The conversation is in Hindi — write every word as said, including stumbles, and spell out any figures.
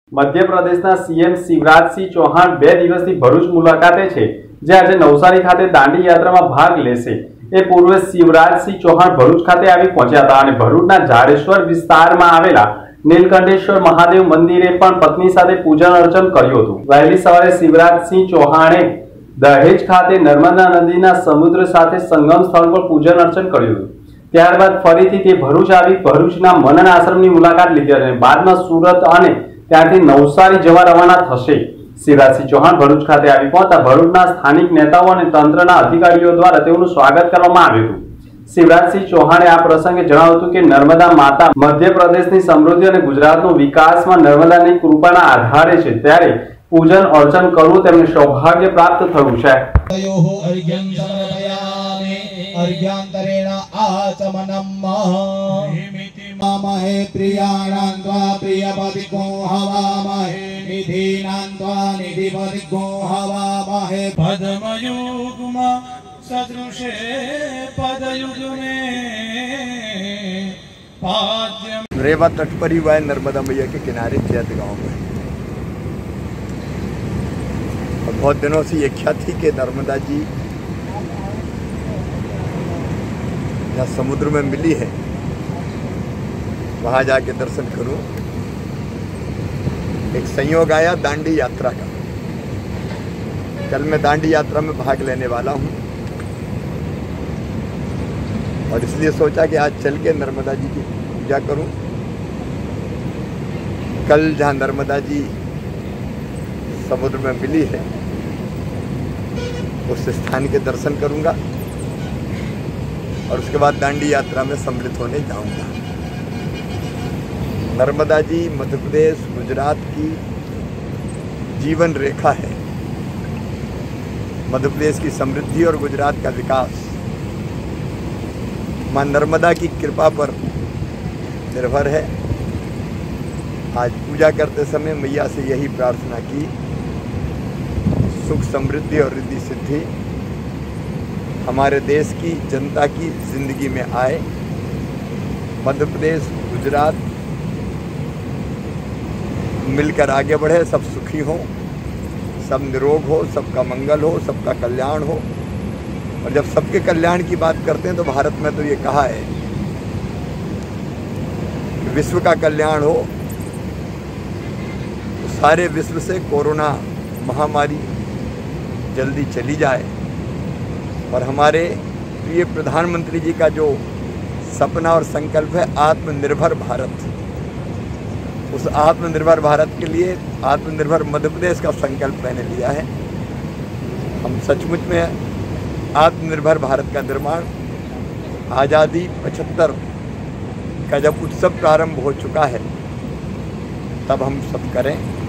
મધ્યપ્રદેશના સીએમ શિવરાજસિંહ ચૌહાણ બે દિવસની ભરૂચ મુલાકાતે છે, જે આજે નવસારી ખાતે દાંડી યાત્રામાં ભાગ લેશે। એ પૂર્વે શિવરાજસિંહ ચૌહાણ ભરૂચ ખાતે આવી પહોંચ્યા હતા અને ભરૂચના જાડેશ્વર વિસ્તારમાં આવેલા નીલકંઠેશ્વર મહાદેવ મંદિરે પણ પત્ની સાથે પૂજન અર્ચન કર્યું હતું। વહેલી સવારે શિવરાજસિંહ ચૌહાણે દહેજ ખાતે નર્મદા નદીના સમુદ્ર સાથે સંગમ સ્થળ પર પૂજન અર્ચન કર્યું હતું। ત્યારબાદ ફરીથી તે ભરૂચ આવી ભરૂચના મનન આશ્રમની મુલાકાત લીધી અને બાદમાં સુરત અને ત્યાંથી નવસારી જવા રવાના થશે। શિવરાજસિંહ ચૌહાણ ભરૂચ ખાતે આવી પહોંચતા ભરૂચના સ્થાનિક નેતાઓ અને તંત્રના અધિકારીઓ દ્વારા તેઓનું સ્વાગત કરવામાં આવ્યું હતું। શિવરાજસિંહ ચૌહાણે આ પ્રસંગે જણાવ્યું હતું કે નર્મદા માતા મધ્યપ્રદેશની સમૃદ્ધિ અને ગુજરાતનો વિકાસમાં નર્મદાની કૃપાના આધારે છે, ત્યારે પૂજન અર્ચન કરવું તેમને સૌભાગ્ય પ્રાપ્ત થયું છે। अर्घ्यान्तरेण आचमनम् महे प्रियाणां त्वा प्रियपतिको हवामहे निधीनां त्वा निधिपतिको हवामहे पद्मयुग्म सदृशे पदयुग्मे पाद्यम। रेवा तट पर ही हुआ है, नर्मदा मैया के किनारे जैत गांव में। और बहुत दिनों से ये इच्छा थी कि नर्मदा जी जहाँ समुद्र में मिली है वहाँ जाके दर्शन करूं। एक संयोग आया दांडी यात्रा का। कल मैं दांडी यात्रा में भाग लेने वाला हूं और इसलिए सोचा कि आज चल के नर्मदा जी की पूजा करूं। कल जहाँ नर्मदा जी समुद्र में मिली है उस स्थान के दर्शन करूंगा और उसके बाद दांडी यात्रा में सम्मिलित होने जाऊंगा। नर्मदा जी मध्य प्रदेश गुजरात की जीवन रेखा है। मध्य प्रदेश की समृद्धि और गुजरात का विकास मां नर्मदा की कृपा पर निर्भर है। आज पूजा करते समय मैया से यही प्रार्थना की, सुख समृद्धि और रिद्धि सिद्धि हमारे देश की जनता की जिंदगी में आए। मध्य प्रदेश गुजरात मिलकर आगे बढ़े, सब सुखी हो, सब निरोग हो, सबका मंगल हो, सबका कल्याण हो। और जब सबके कल्याण की बात करते हैं तो भारत में तो ये कहा है कि विश्व का कल्याण हो, तो सारे विश्व से कोरोना महामारी जल्दी चली जाए और हमारे प्रिय प्रधानमंत्री जी का जो सपना और संकल्प है आत्मनिर्भर भारत, उस आत्मनिर्भर भारत के लिए आत्मनिर्भर मध्य प्रदेश का संकल्प मैंने लिया है। हम सचमुच में आत्मनिर्भर भारत का निर्माण आज़ादी पचहत्तर का जब उत्सव प्रारंभ हो चुका है तब हम सब करें।